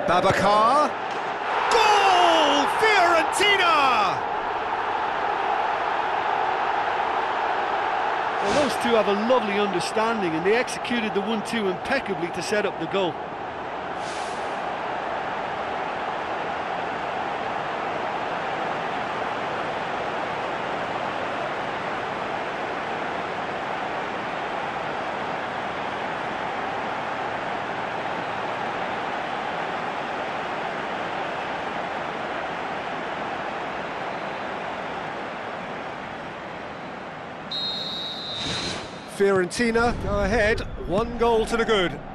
Babacar. Goal! Fiorentina! Well, those two have a lovely understanding and they executed the 1-2 impeccably to set up the goal. Fiorentina go ahead, 1 goal to the good.